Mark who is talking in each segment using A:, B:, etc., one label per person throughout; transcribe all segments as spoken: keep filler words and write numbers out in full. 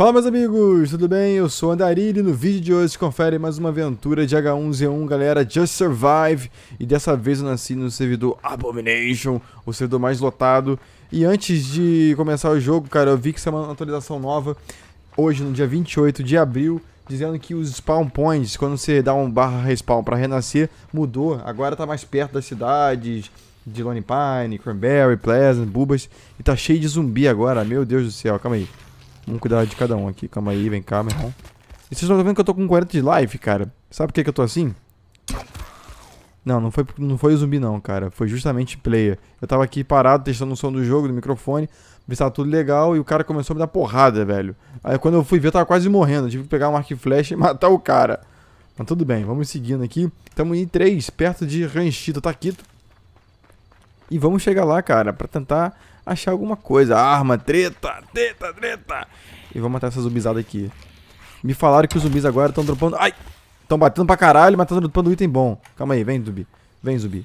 A: Fala, meus amigos, tudo bem? Eu sou o Andarilho e no vídeo de hoje confere mais uma aventura de H um Z um, galera, Just Survive. E dessa vez eu nasci no servidor Abomination, o servidor mais lotado. E antes de começar o jogo, cara, eu vi que isso é uma atualização nova, hoje no dia vinte e oito de abril, dizendo que os spawn points, quando você dá um barra respawn pra renascer, mudou. Agora tá mais perto das cidades de Lone Pine, Cranberry, Pleasant, Bubas. E tá cheio de zumbi agora, meu Deus do céu, calma aí. Vamos cuidar de cada um aqui. Calma aí, vem cá, meu irmão. E vocês estão vendo que eu tô com quarenta de life, cara. Sabe por que, que eu tô assim? Não, não foi, não foi o zumbi não, cara. Foi justamente player. Eu tava aqui parado, testando o som do jogo, do microfone. Vi se tava tudo legal e o cara começou a me dar porrada, velho. Aí quando eu fui ver, eu tava quase morrendo. Eu tive que pegar um arco e flecha e matar o cara. Mas tudo bem, vamos seguindo aqui. Estamos em três, perto de Ranchito Taquito. E vamos chegar lá, cara, pra tentar achar alguma coisa. Arma, treta, treta, treta. E vamos matar essa zumbizada aqui. Me falaram que os zumbis agora estão dropando... Ai! Estão batendo pra caralho, mas estão dropando item bom. Calma aí, vem, zumbi. Vem, zumbi.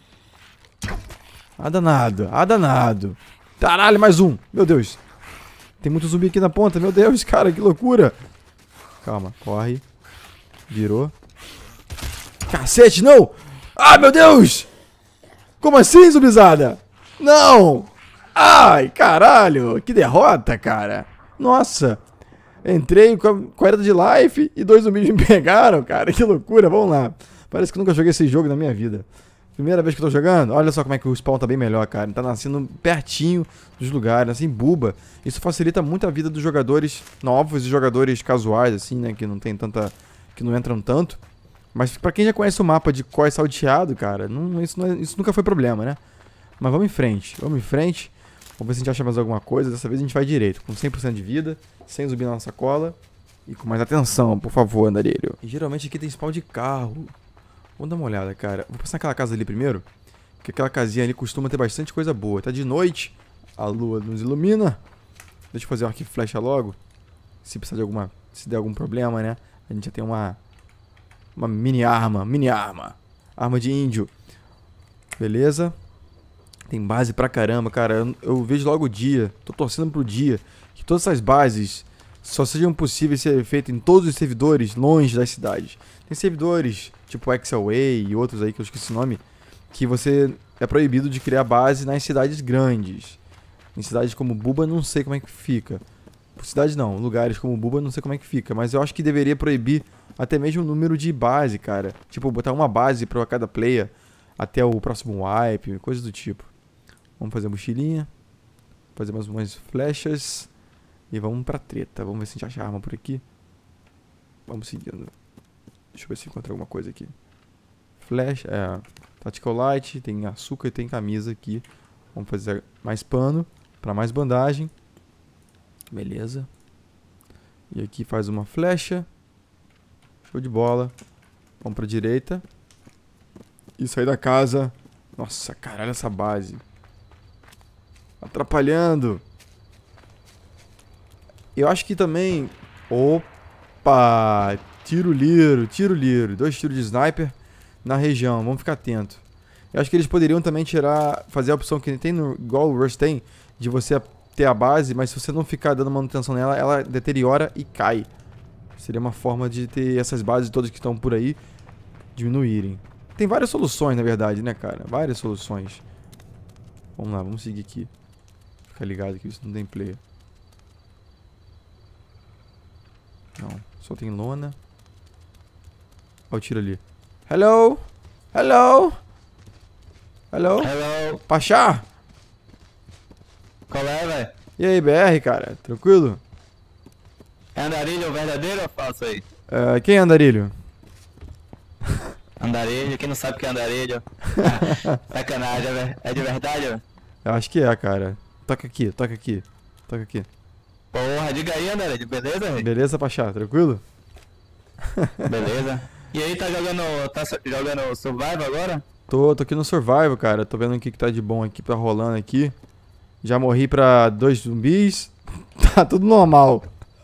A: Ah, danado. Ah, danado. Caralho, mais um. Meu Deus. Tem muito zumbi aqui na ponta. Meu Deus, cara, que loucura. Calma, corre. Virou. Cacete, não! Ah, meu Deus! Como assim, zumbizada? Não! Ai, caralho! Que derrota, cara! Nossa! Entrei com quarenta de life e dois zumbis me pegaram, cara. Que loucura, vamos lá. Parece que nunca joguei esse jogo na minha vida. Primeira vez que eu tô jogando. Olha só como é que o spawn tá bem melhor, cara. Tá nascendo pertinho dos lugares, assim, buba. Isso facilita muito a vida dos jogadores novos e jogadores casuais, assim, né? Que não tem tanta... que não entram tanto. Mas pra quem já conhece o mapa de Coi Salteado, cara, não, isso, não é, isso nunca foi problema, né? Mas vamos em frente, vamos em frente. Vamos ver se a gente acha mais alguma coisa. Dessa vez a gente vai direito, com cem por cento de vida, sem zumbi na nossa cola. E com mais atenção, por favor, Andarilho. E geralmente aqui tem spawn de carro. Vamos dar uma olhada, cara. Vou passar naquela casa ali primeiro, porque aquela casinha ali costuma ter bastante coisa boa. Tá de noite, a lua nos ilumina. Deixa eu fazer o arco e flecha logo. Se precisar de alguma... se der algum problema, né? A gente já tem uma... uma mini arma, mini arma. Arma de índio. Beleza. Tem base pra caramba, cara. Eu, eu vejo logo o dia. Tô torcendo pro dia que todas essas bases só sejam possíveis ser feitas em todos os servidores longe das cidades. Tem servidores tipo X L A e outros aí que eu esqueci o nome, que você é proibido de criar base nas cidades grandes. Em cidades como Buba não sei como é que fica. Cidades não, lugares como Buba não sei como é que fica. Mas eu acho que deveria proibir até mesmo o número de base, cara. Tipo, botar uma base pra cada player até o próximo wipe, coisas do tipo. Vamos fazer a mochilinha. Fazer mais umas flechas. E vamos pra treta. Vamos ver se a gente acha arma por aqui. Vamos seguindo. Deixa eu ver se encontra alguma coisa aqui. Flecha, é... Tactical Light, tem açúcar e tem camisa aqui. Vamos fazer mais pano pra mais bandagem. Beleza. E aqui faz uma flecha. Show de bola. Vamos pra direita. E sair da casa. Nossa, caralho, essa base. Atrapalhando. Eu acho que também... Opa! Tiro liro, tiro liro. Dois tiros de sniper na região. Vamos ficar atento. Eu acho que eles poderiam também tirar... Fazer a opção que tem no... Igual o Rush tem. De você ter a base, mas se você não ficar dando manutenção nela, ela deteriora e cai. Seria uma forma de ter essas bases todas que estão por aí diminuírem. Tem várias soluções, na verdade, né, cara? Várias soluções. Vamos lá, vamos seguir aqui. Fica ligado que isso não tem player. Não, só tem lona. Olha o tiro ali. Hello? Hello? Hello?
B: Hello.
A: Pachá?
B: Qual é, velho?
A: E aí, B R, cara? Tranquilo?
B: É Andarilho verdadeiro ou falso aí?
A: Uh, quem é Andarilho?
B: Andarilho, quem não sabe o que é Andarilho? Sacanagem, velho. É de verdade, velho?
A: Eu acho que é, cara. Toca aqui, toca aqui. Toca aqui.
B: Porra, diga aí, Andarilho. Beleza, velho?
A: Beleza, Pachá? Tranquilo?
B: Beleza. E aí, tá jogando, tá jogando Survival agora?
A: Tô, tô aqui no Survival, cara. Tô vendo o que, que tá de bom aqui pra rolando aqui. Já morri pra dois zumbis. Tá tudo normal.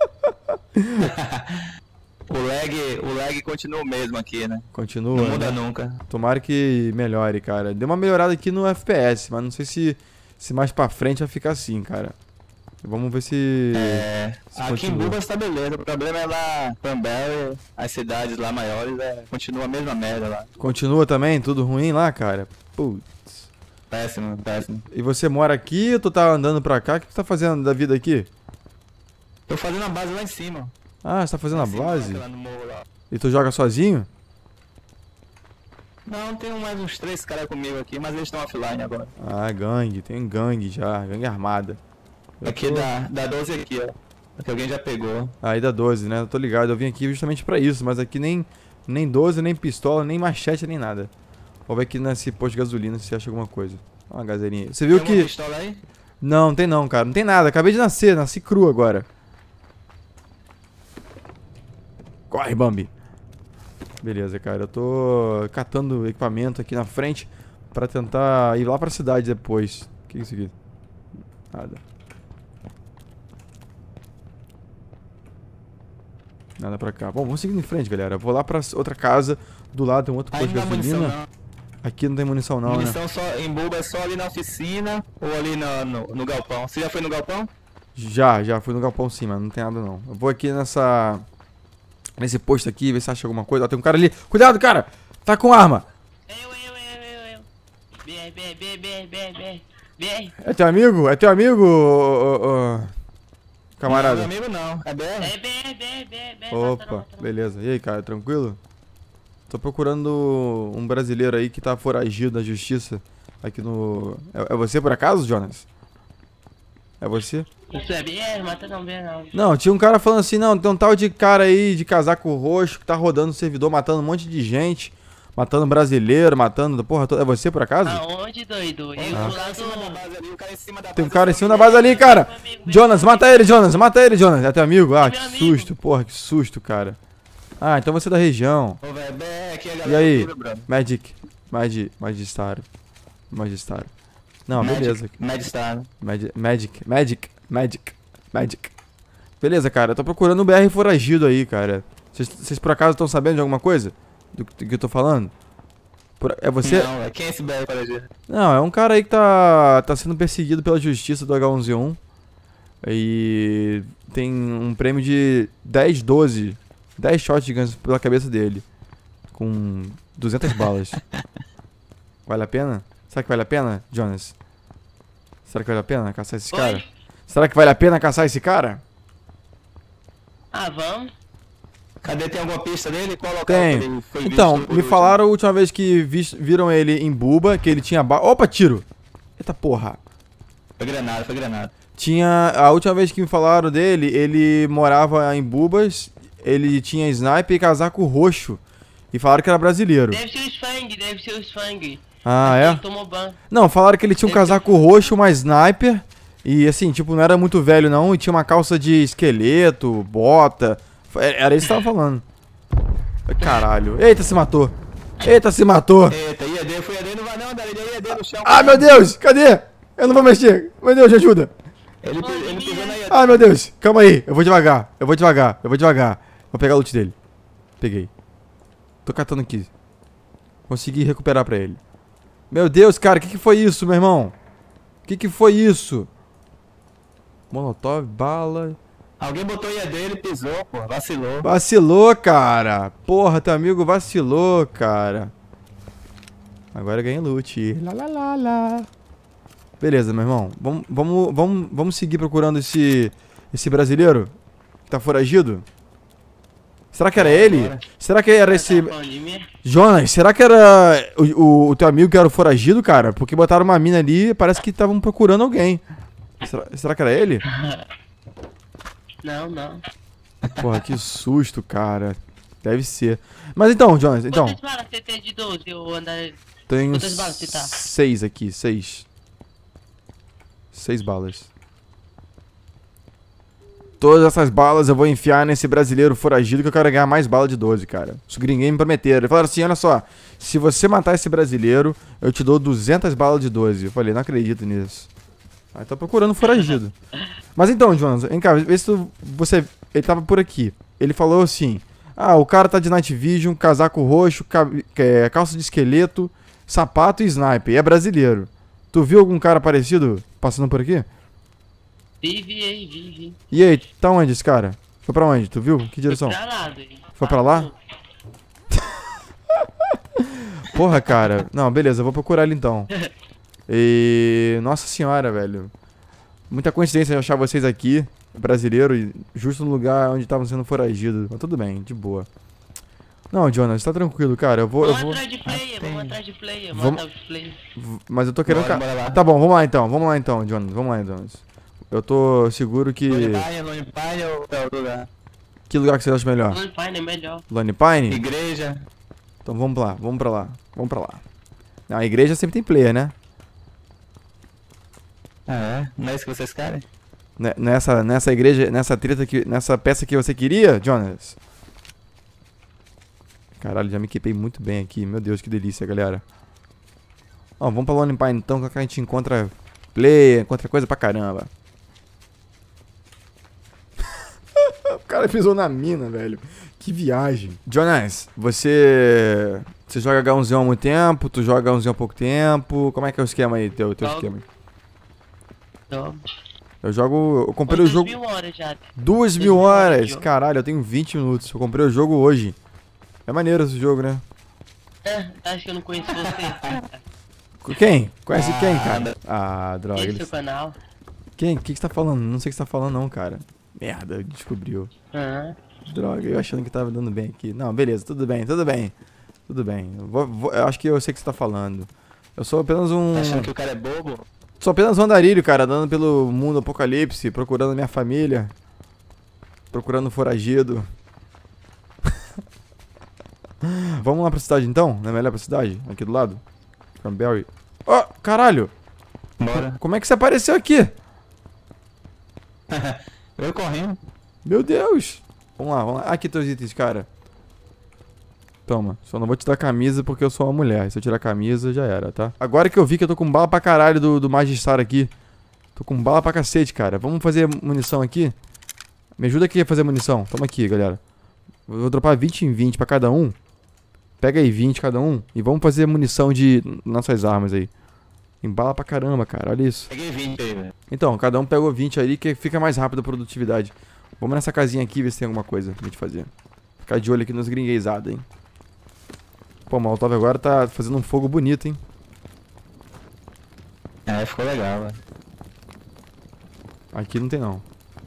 B: o lag, o lag continua o mesmo aqui, né?
A: Continua.
B: Não muda
A: né?
B: nunca.
A: Tomara que melhore, cara. Deu uma melhorada aqui no F P S, mas não sei se, se mais pra frente vai ficar assim, cara. Vamos ver se...
B: É,
A: se
B: aqui
A: continua.
B: em Bubas tá beleza, o problema é lá, Cranberry, as cidades lá maiores, é, continua a mesma merda lá.
A: Continua também? Tudo ruim lá, cara? Putz.
B: Péssimo, péssimo.
A: E você mora aqui ou tu tá andando pra cá? O que tu tá fazendo da vida aqui?
B: Tô fazendo a base lá em cima.
A: Ah, você tá fazendo
B: Lá
A: a
B: em cima,
A: base?
B: lá no morro lá.
A: E tu joga sozinho?
B: Não, tem mais uns três caras comigo aqui, mas eles estão offline agora.
A: Ah, gangue. Tem gangue já. Gangue armada. Eu
B: Aqui
A: tô-
B: da, da doze aqui, ó. Aqui alguém já pegou.
A: Aí da doze, né? Eu tô ligado. Eu vim aqui justamente pra isso. Mas aqui nem, nem doze, nem pistola, nem machete, nem nada. Vou ver aqui nesse posto de gasolina se acha alguma coisa. Ó, uma gazeirinha. Você viu
B: Tem uma
A: que...
B: pistola aí?
A: Não, não tem não, cara. Não tem nada. Acabei de nascer. Nasci cru agora. Corre, Bambi. Beleza, cara. Eu tô catando equipamento aqui na frente pra tentar ir lá pra cidade depois. O que é isso aqui? Nada. Nada pra cá. Bom, vamos seguir em frente, galera. Eu vou lá pra outra casa. Do lado tem um outro
B: Aí
A: posto
B: não
A: de
B: dá munição,
A: gasolina.
B: não.
A: Aqui não tem munição não, né?
B: Munição só em Buba é só ali na oficina ou ali no, no, no galpão. Você já foi no galpão?
A: Já, já. Fui no galpão sim, mano. Não tem nada não. Eu vou aqui nessa... Nesse posto aqui, ver se acha alguma coisa. Ó, tem um cara ali. Cuidado, cara! Tá com arma.
C: Eu, eu, eu, eu, eu. B R, B R, B R, B R, B R, B R, B R.
A: É teu amigo? É teu amigo, ô, ô, ô, camarada?
B: Não, meu amigo não, é B R.
C: É B R, B R, B R, B R.
A: Opa, beleza. E aí, cara, tranquilo? Tô procurando um brasileiro aí que tá foragido da justiça aqui no... É, é você por acaso, Jonas? É você?
C: Isso é B R, mata não B R não.
A: Não, tinha um cara falando assim, não, tem um tal de cara aí de casaco roxo que tá rodando o servidor, matando um monte de gente, matando brasileiro, matando porra toda. É você por acaso?
C: Aonde, doido? Eu
A: Ah.
C: do
B: O cara em cima da
C: lado...
B: base ali, o cara em cima da
A: Tem um
B: base
A: cara em
B: ali.
A: cima da base ali, cara! Jonas, mata ele, Jonas, mata ele, Jonas. É teu amigo? Ah,
C: É
A: que
C: meu amigo.
A: susto, porra, que susto, cara. Ah, então você é da região.
B: Ô, velho, B R aqui, a
A: E
B: galera
A: aí?
B: tudo, brother.
A: Magic, Magic, Magistário, Magistário. Não,
B: Magic-
A: beleza.
B: Madstar, né?
A: Magic, Magic, Magic, Magic, Magic. Beleza, cara, eu tô procurando um B R foragido aí, cara. Vocês- Vocês por acaso estão sabendo de alguma coisa? Do que do que eu tô falando? Por- É você?
B: Não, é quem é esse B R para agir?
A: Não, é um cara aí que tá, tá sendo perseguido pela justiça do H um Z um. E tem um prêmio de dez, doze, dez shotguns pela cabeça dele. Com duzentas balas. Vale a pena? Será que vale a pena, Jonas? Será que vale a pena caçar esse cara?
C: Oi?
A: Será que vale a pena caçar esse cara?
C: Ah, vamos?
B: Cadê? Tem alguma pista dele? Qual local
A: Tem.
B: que ele foi
A: Então,
B: visto por
A: me
B: último?
A: falaram a última vez que vis- viram ele em Buba, que ele tinha ba... Opa, tiro! Eita porra.
B: Foi granada, foi granada.
A: Tinha... A última vez que me falaram dele, ele morava em Bubas, ele tinha sniper e casaco roxo. E falaram que era brasileiro.
C: Deve ser o Sfang, deve ser o Sfang.
A: Ah,
C: Ele
A: é?
C: tomou ban.
A: Não, falaram que ele tinha um casaco roxo, uma sniper. E assim, tipo, não era muito velho não. E tinha uma calça de esqueleto, bota. É- Era isso que tava falando. Caralho. Eita, se matou. Eita, se matou.
B: Eita, I E D, foi I E D, não vai não, Dari, ele é I E D no chão.
A: Ah, meu Deus, cadê? Eu não vou mexer. Meu Deus, me ajuda.
B: Ele, pi- ele pisou na I E D.
A: Ai, meu Deus. Calma aí. Eu vou devagar. Eu vou devagar. Eu vou devagar. Vou pegar o loot dele. Peguei. Tô catando aqui. Consegui recuperar pra ele. Meu Deus, cara. O que, que foi isso, meu irmão? O que, que foi isso? Molotov, bala.
B: Alguém botou I E D, ele pisou, pô, vacilou.
A: Vacilou, cara. Porra, teu amigo vacilou, cara. Agora eu ganhei loot. Lá, lá, lá, lá. Beleza, meu irmão. Vamos, vamos, vamos, vamos seguir procurando esse, esse brasileiro que tá foragido? Será que era ele?
B: Bora.
A: Será que era esse...
C: Tá falando de mim?
A: Jonas, será que era o, o, o teu amigo que era o foragido, cara? Porque botaram uma mina ali e parece que estavam procurando alguém. Será, será que era ele?
C: Não, não.
A: Porra, que susto, cara. Deve ser. Mas então, Jonas, então...
C: Quantas balas você tem de doze, eu andar...
A: Tenho
C: Quantas balas você tá?
A: seis aqui, seis. Seis balas. Todas essas balas eu vou enfiar nesse brasileiro foragido que eu quero ganhar mais bala de doze, cara. Os gringuinhos me prometeram. Eles falaram assim, olha só. Se você matar esse brasileiro, eu te dou duzentas balas de doze. Eu falei, não acredito nisso. Aí tá procurando foragido. Mas então, Jonas, vem cá, vê se tu, você... Ele tava por aqui. Ele falou assim... Ah, o cara tá de Night Vision, casaco roxo, ca- é, calça de esqueleto, sapato e sniper. E é brasileiro. Tu viu algum cara parecido passando por aqui?
C: Vive aí, vive.
A: E aí, tá onde esse cara? Foi pra onde? Tu viu? Que direção?
C: Pra lá, doido.
A: Foi pra lá? Porra, cara. Não, beleza, eu vou procurar ele então. E... Nossa senhora, velho. Muita coincidência de achar vocês aqui, brasileiro, e justo no lugar onde estavam sendo foragidos. Mas tudo bem, de boa. Não, Jonas, tá tranquilo, cara. Eu vou... Eu
C: Vamos
A: vou...
C: atrás de player, vamos atrás de player,
A: Vamos-
C: mata os player.
A: v- Mas eu tô querendo...
B: Bora,
A: ca-
B: bora lá.
A: Tá bom, vamos lá então. Vamos lá então, Jonas. Vamos lá, Jonas. Eu tô seguro que...
B: Lone Pine, Lone Pine ou é outro lugar?
A: Que lugar que você acha melhor?
C: Lone Pine é melhor.
A: Lone Pine?
B: Igreja.
A: Então vamos lá, vamos pra lá. Vamos pra lá. Não, a igreja sempre tem player, né?
B: Ah, é? Não é isso que vocês querem?
A: Né- Nessa, nessa igreja, nessa treta que, nessa peça que você queria, Jonas? Caralho, já me equipei muito bem aqui. Meu Deus, que delícia, galera. Ó, vamos pra Lone Pine então, que a gente encontra player, encontra coisa pra caramba. O cara pisou na mina, velho. Que viagem. Jonas, você... Você joga H um Z um há muito tempo? Tu joga H um Z um há pouco tempo? Como é que é o esquema aí, teu, teu
C: Jogo.
A: esquema?
C: Então,
A: Eu jogo... Eu comprei o
C: quantas
A: jogo...
C: mil horas já?
A: Duas
C: Duas
A: mil
C: mil horas
A: horas!
C: de jogo.
A: Caralho, eu tenho vinte minutos. Eu comprei o jogo hoje. É maneiro esse jogo, né?
C: É, acho que eu não conheço você.
A: Quem? Conhece quem, cara? Ah, droga.
C: Esse é
A: Ele...
C: o canal.
A: Quem? O que que você tá falando? Não sei o que você tá falando não, cara. Merda, descobriu.
C: Aham.
A: Droga, eu achando que tava dando bem aqui. Não, beleza, tudo bem, tudo bem. Tudo bem. Eu, vou- vou- eu acho que eu sei o que você tá falando. Eu sou apenas um...
B: Tá achando que o cara é bobo?
A: Sou apenas um andarilho, cara, andando pelo mundo apocalipse, procurando minha família. Procurando foragido. Vamos lá pra cidade então? Não é melhor pra cidade? Aqui do lado? Cranberry. Ó, caralho!
B: Bora.
A: Como é que você apareceu aqui?
B: Eu correndo.
A: Meu Deus! Vamos lá, vamos lá. Aqui teus itens, cara. Toma. Só não vou te dar camisa porque eu sou uma mulher. Se eu tirar a camisa, já era, tá? Agora que eu vi que eu tô com bala pra caralho do, do Magistar aqui. Tô com bala pra cacete, cara. Vamos fazer munição aqui? Me ajuda aqui a fazer munição. Toma aqui, galera. Vou dropar vinte em vinte pra cada um. Pega aí vinte cada um. E vamos fazer munição de nossas armas aí. Tem bala pra caramba, cara. Olha isso.
B: Peguei vinte aí, velho.
A: Então, cada um pegou vinte ali que fica mais rápido a produtividade. Vamos nessa casinha aqui ver se tem alguma coisa pra gente fazer. Ficar de olho aqui nos gringueizados, hein. Pô, o Molotov agora tá fazendo um fogo bonito, hein.
B: É, ficou legal, velho.
A: Aqui não tem não.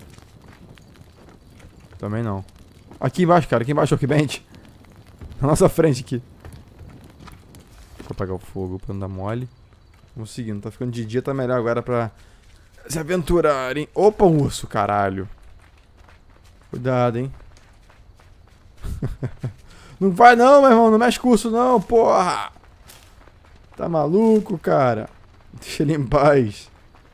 A: Também não. Aqui embaixo, cara. Aqui embaixo, Workbench. Na nossa frente aqui. Vou apagar o fogo pra não dar mole. Vamos seguindo. Tá ficando de dia, tá melhor agora pra se aventurarem. Opa, um urso, caralho. Cuidado, hein. Não vai não, meu irmão. Não mexe com o urso não, porra. Tá maluco, cara. Deixa ele em paz.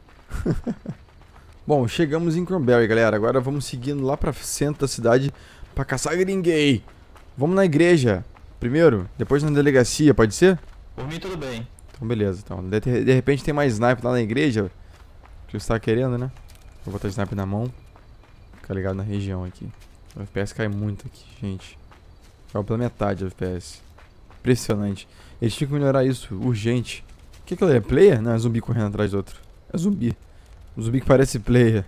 A: Bom, chegamos em Cranberry, galera. Agora vamos seguindo lá pra centro da cidade pra caçar gringuei. Vamos na igreja primeiro, depois na delegacia, pode ser?
B: Por mim, tudo bem.
A: Então beleza, então. De, de repente tem mais sniper lá na igreja. Que você tá querendo, né? Vou botar sniper na mão. Ficar ligado na região aqui. O F P S cai muito aqui, gente. Caiu pela metade o F P S. Impressionante. Eles tinham que melhorar isso, urgente. O que aquilo é? Player? Não, é zumbi correndo atrás do outro. É zumbi. Um zumbi que parece player.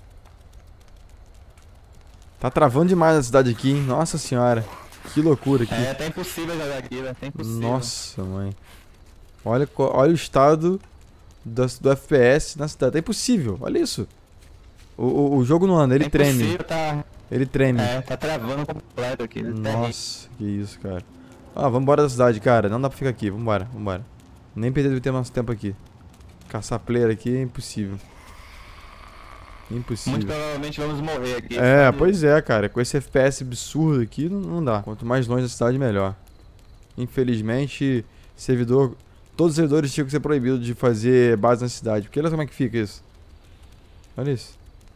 A: Tá travando demais a cidade aqui, hein? Nossa senhora. Que loucura aqui.
B: É, tá impossível jogar aqui, velho. Tá impossível.
A: Nossa, mãe. Olha, co- olha o estado do, do F P S na cidade. É impossível, olha isso. O, o, o jogo não anda, ele
B: Tá
A: treme.
B: impossível, Tá...
A: Ele treme.
B: É, tá travando completo aqui. né?
A: Nossa, que isso, cara. Ah, vamos embora da cidade, cara. Não dá pra ficar aqui. Vambora, vambora. Nem perder ter nosso tempo aqui. Caçar player aqui é impossível. Impossível.
B: Muito provavelmente vamos morrer aqui.
A: É,
B: sabe?
A: pois é, cara. Com esse F P S absurdo aqui, não, não dá. Quanto mais longe da cidade, melhor. Infelizmente, servidor... Todos os servidores tinham que ser proibidos de fazer base na cidade. Porque olha como é que fica isso. Olha isso.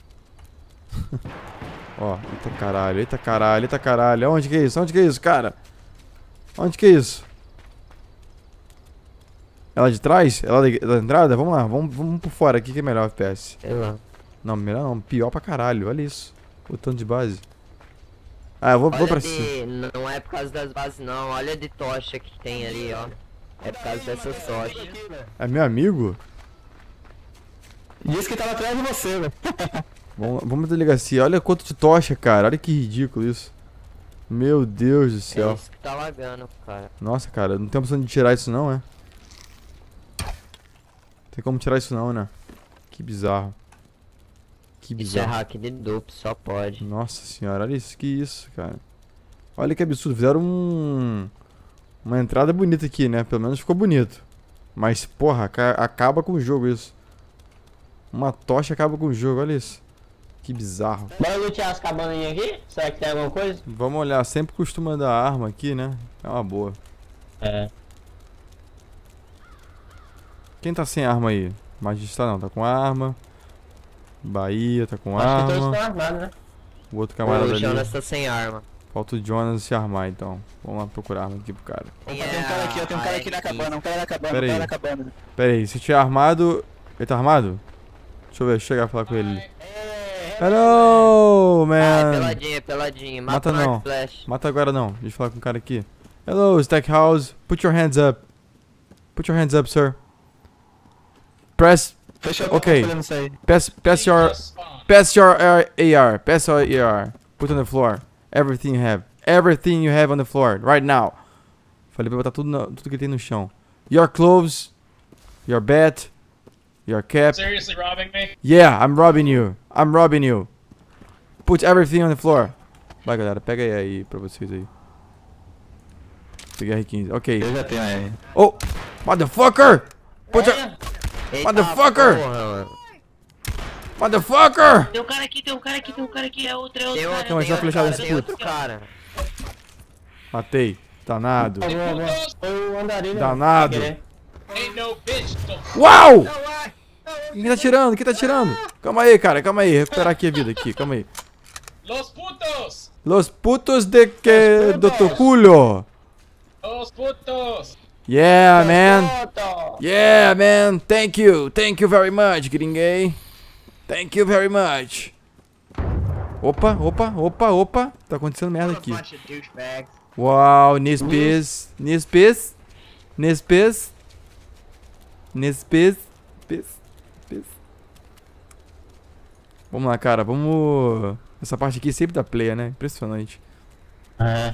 A: Ó, eita caralho, eita caralho, eita caralho. Onde que é isso? Onde que é isso, cara? Onde que é isso? Ela de trás? Ela da, da entrada? Vamos lá, vamos, vamos por fora aqui que é melhor o F P S.
C: Sei lá.
A: Não, melhor não, pior pra caralho, olha isso. O tanto de base. Ah, eu vou, vou
D: Olha
A: pra
D: de-
A: cima.
D: Não é por causa das bases não, olha de tocha que tem ali, ó. É por causa dessa tocha.
A: É meu amigo?
B: Disse que tava atrás de você, velho.
A: Vamos, vamos pra delegacia. Olha quanto de tocha, cara. Olha que ridículo isso. Meu Deus do
D: É
A: céu.
D: isso que tá lagando, cara.
A: Nossa, cara, não tem opção de tirar isso não, é? Tem como tirar isso não, né? Que bizarro. Que
D: Isso é
A: bizarro.
D: hack de dupe, só pode.
A: Nossa senhora, olha isso, que isso, cara. Olha que absurdo, fizeram um... uma entrada bonita aqui, né? Pelo menos ficou bonito. Mas, porra, aca- acaba com o jogo isso. Uma tocha acaba com o jogo, olha isso. Que bizarro.
C: Bora lutear as cabaninhas aqui? Será que tem alguma coisa?
A: Vamos olhar, sempre costuma dar arma aqui, né? É uma boa.
C: É.
A: Quem tá sem arma aí? Magistral não, tá com arma. Bahia tá com
C: Acho que todos
A: arma.
C: estão armados, né?
A: O outro camarada
D: O
A: ali.
D: Jonas tá sem arma.
A: Falta o Jonas se armar então. Vamos lá procurar arma aqui pro cara.
B: Opa, tem um cara aqui, ó, tem um cara aqui na cabana, um cara na cabana, um
A: Pera
B: cara
A: aí.
B: na cabana.
A: Pera aí, se tiver armado. Ele tá armado? Deixa eu ver, deixa eu chegar e falar com ele. Hello,
D: Ah,
A: man!
D: peladinha, peladinha.
A: Mata
D: Mata,
A: não.
D: no flash.
A: Mata agora não. Deixa eu falar com o cara aqui. Hello, Stackhouse. Put your hands up. Put your hands up, sir. Press.
B: Fechou,
A: Ok.
B: tô fazendo isso aí.
A: Pass, pass your. Pass your uh, A R. Pass your A R. Put on the floor. Everything you have. Everything you have on the floor. Right now. Falei pra botar tudo, no, tudo que tem no chão. Your clothes. Your bat. Your cap.
E: Seriously robbing me?
A: Yeah, I'm robbing you. I'm robbing you. Put everything on the floor. Vai, galera. Pega aí, aí pra vocês aí. Peguei a R quinze. Ok.
B: Eu já tenho aí.
A: Oh! Motherfucker! Put your...
D: Eita,
A: Motherfucker!
D: porra, mano.
A: Motherfucker!
C: Tem um cara aqui, tem um cara aqui, tem um cara aqui, é outro, é outro
D: Tem
C: cara.
D: outro,
A: Não, mas
D: tem
A: já
D: outro
A: flechado
D: cara,
A: nesse
D: tem
A: puto.
D: outro cara.
A: Matei. Danado.
C: Foi o andarilho.
A: Danado.
C: sem querer.
E: Ain't no bitch. So
A: Uau! Quem tá tirando? Quem tá tirando? Calma aí, cara. Calma aí. Recuperar aqui a vida aqui. Calma aí.
E: Los putos!
A: Los putos de que... do tu culo.
E: Los putos!
A: Yeah, man.
C: Foto.
A: Yeah, man. Thank you. Thank you very much, gringuei. Thank you very much. Opa, opa, opa, opa. Tá acontecendo merda aqui.
C: Bunch of douchebags.
A: Uau, Nespes. Nespes. Nespes. Nespes. Pes. Pes. Vamos lá, cara. Vamos... Essa parte aqui sempre dá play, né? Impressionante.
C: É.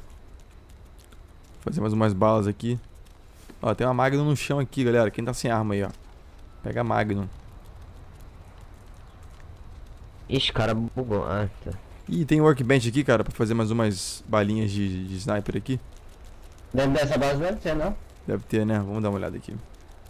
A: Fazer mais umas balas aqui. Ó, tem uma Magnum no chão aqui, galera. Quem tá sem arma aí, ó. Pega a Magnum.
D: Ixi, cara bugou. Ah, tá.
A: Ih, tem workbench aqui, cara, pra fazer mais umas balinhas de, de sniper aqui.
C: Dentro dessa base deve ter, não?
A: Deve ter, né? Vamos dar uma olhada aqui.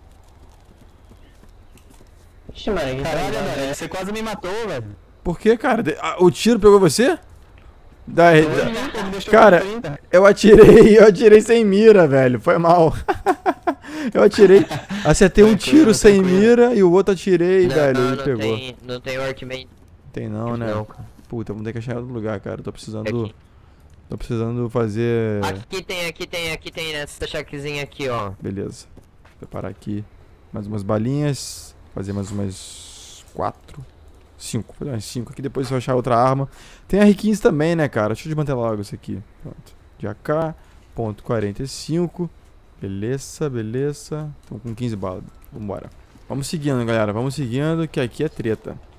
C: Ixi, mano, aqui
B: Caralho,
C: tá
B: velho, você quase me matou, velho.
A: Por que, cara? De- ah, o tiro pegou você? Da,
B: Foi,
A: da-
B: né? Pô, me deixou
A: Cara,
B: com trinta.
A: eu atirei, eu atirei sem mira, velho. Foi mal. Eu atirei, acertei um
B: Tranquilo,
A: tiro sem
B: tranquilo.
A: mira e o outro atirei,
D: Não,
A: velho.
D: não,
A: Ele
D: não
A: pegou.
D: tem, não tem workman.
A: Tem não, né?
D: Não, cara.
A: Puta, vamos ter que achar em outro lugar, cara. Tô precisando.
D: Aqui.
A: Tô precisando fazer.
D: Aqui tem, aqui tem, aqui tem nessa chaquezinha aqui, ó.
A: Beleza. Preparar aqui mais umas balinhas. Fazer mais umas quatro. Cinco. Fazer umas cinco aqui. Depois eu achar outra arma. Tem a R quinze também, né, cara? Deixa eu desmantelar logo isso aqui. Pronto. De A K. Ponto quarenta e cinco. Beleza, beleza. Estamos com quinze balas. Vambora. Vamos seguindo, galera. Vamos seguindo, que aqui é treta.